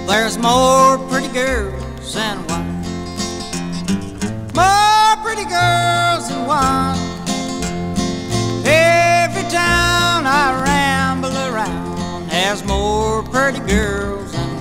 There's more pretty girls than one. More pretty girls than one. Every town I ramble around has more pretty girls than one.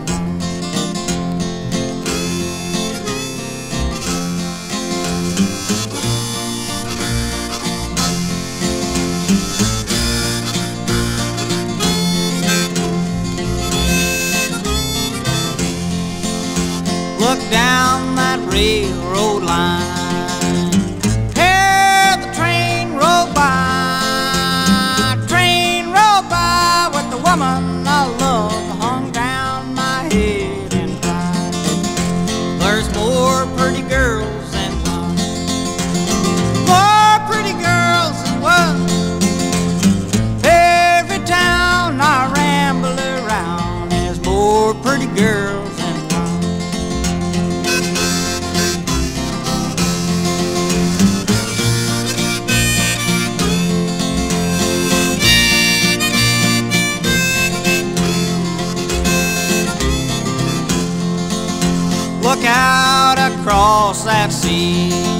Look down that railroad line, hear the train roll by. Train roll by with the woman I love hung down my head and cried. There's more pretty girls than one. More pretty girls than one. Every town I ramble around has more pretty girls. Look out across that sea,